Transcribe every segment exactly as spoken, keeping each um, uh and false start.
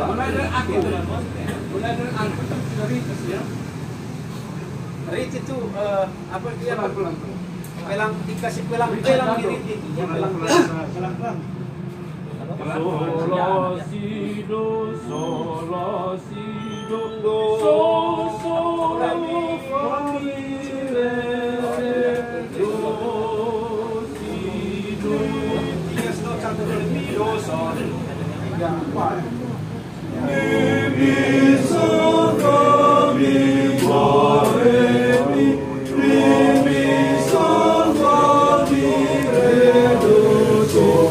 Mulai dari aku, mulai dari aku itu sudah ritis ya. Rit itu uh, apa dia? Pelan-pelan. Pelang dikasih pelang pelang di rit itu. Ya, pelang pelang pelang. Sol si do sol si do sol sol la mi fa mi re do si do Tiga do satu do mi do sol. Tiga empat. mi mi sol fa mi fa re mi mi mi sol fa mi re do sol.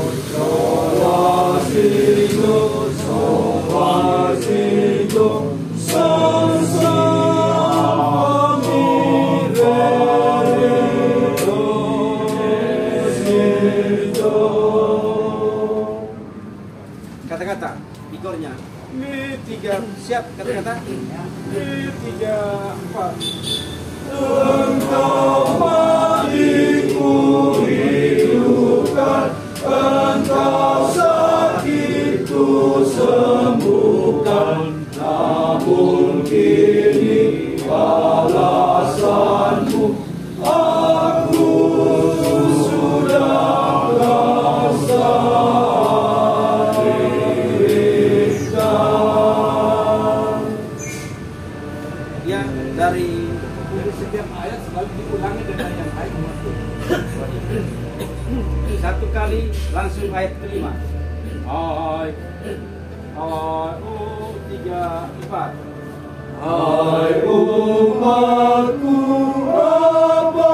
Kata-kata igornya. Mi tiga siap kata-kata. Mi tiga empat. Engkau malingku hidupkan, engkau sakitku sembuhkan, namun kini balasanmu aku sudah rasa dirikan. Ya dari Jadi setiap ayat selalu diulangi dengan yang baik. satu kali langsung ayat kelima. Hai, hai, oh, Tiga empat. hai umatku, apa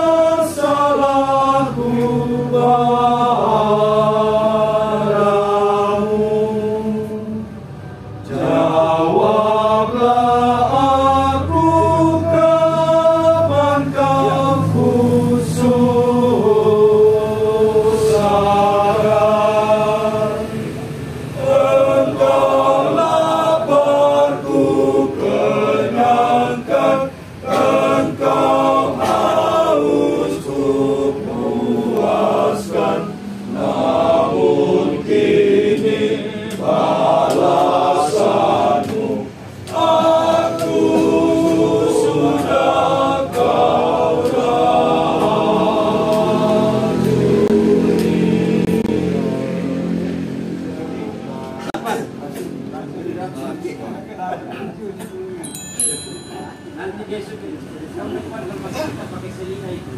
salahku padamu? Jawablah aku, kapan kau khusus saran? Engkau laparku kenyangkan, engkau hausku puaskan, namun kini balasanmu aku sudah kau Nanti besok kamu depan lepas kita pakai selina itu.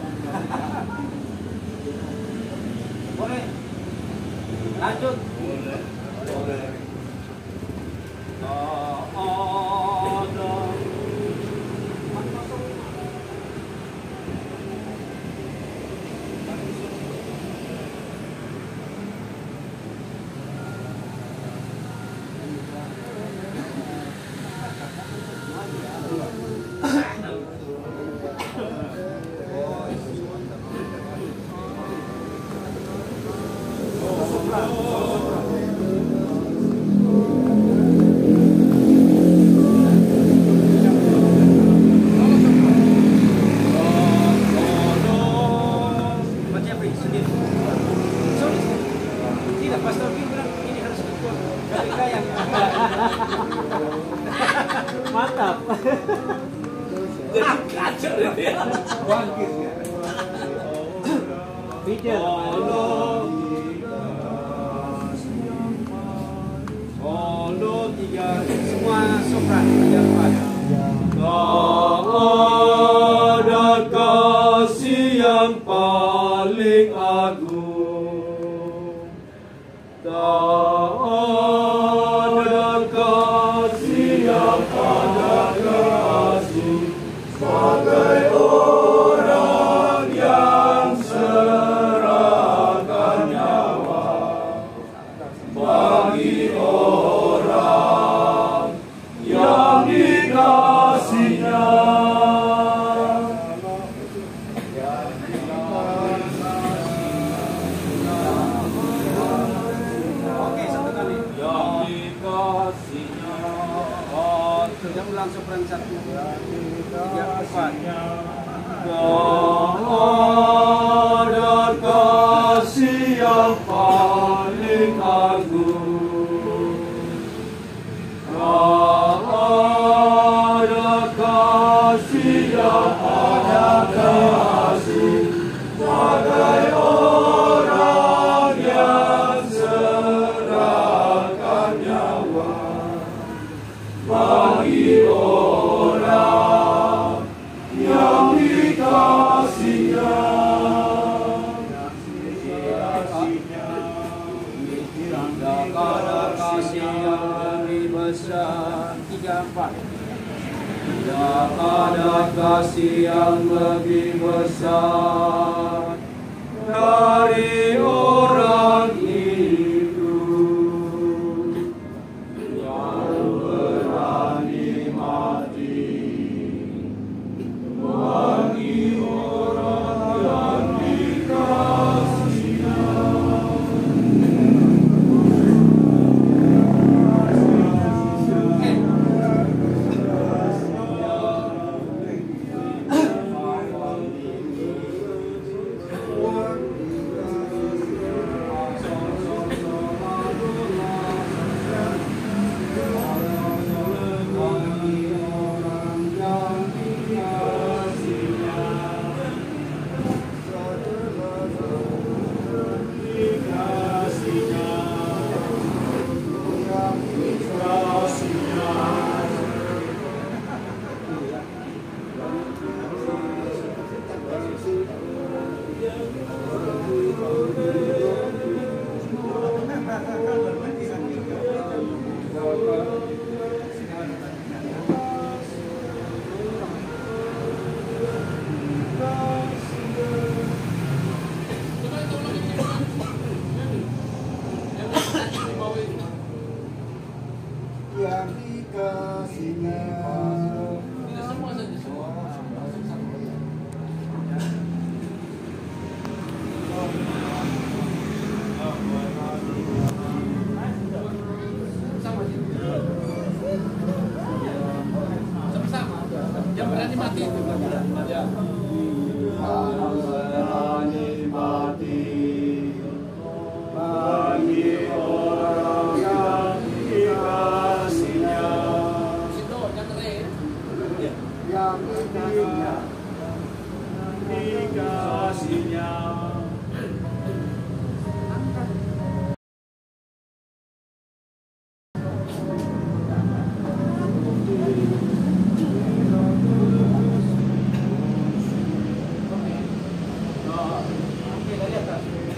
Boleh. Lanjut. Baca apa ini sendiri? Sorry. Tidak, Pastor Kim bilang ini harus dibuat dari kayak. Mantap. kacau deh dia. Bangkit ya. Pikir. Solo tiga semua sopran tiga empat. Tak ada kasih yang paling agung, tak ada kasih yang ada kasih sebagai orang yang serahkan nyawa bagi orang yang dikasihinya. Oke, satu kali. Yang dikasihinya. Sudah ulang sopran satu. Tiga empat. Tak ada kasih yang paling agung, nampak. Tidak ada kasih yang lebih besar dari orang itu yang berani mati bagi orang yang dikasihinya. Yang dikasihinya. Yang berani mati itu. Ya. Yang berani mati bagi orang yang dikasihinya. Situ yang keren. Yang dikasihinya. Dikasihinya. Oke, dari atas.